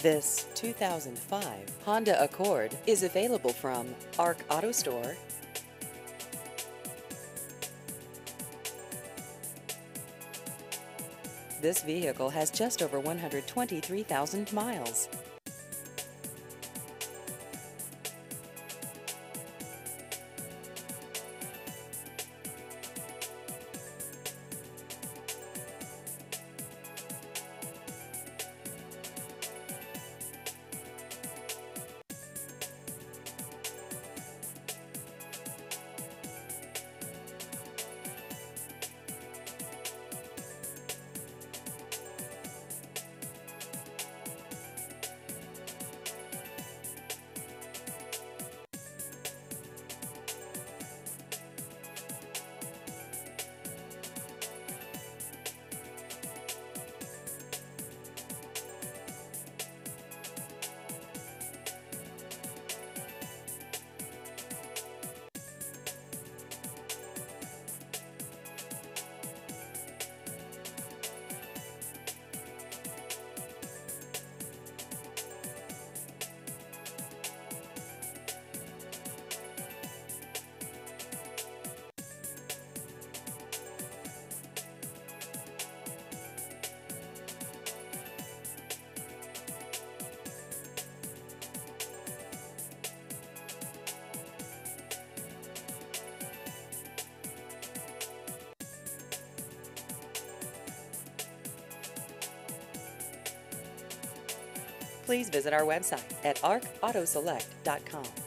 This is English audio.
This 2005 Honda Accord is available from Arc Auto Store. This vehicle has just over 123,000 miles. Please visit our website at arcautoselect.com.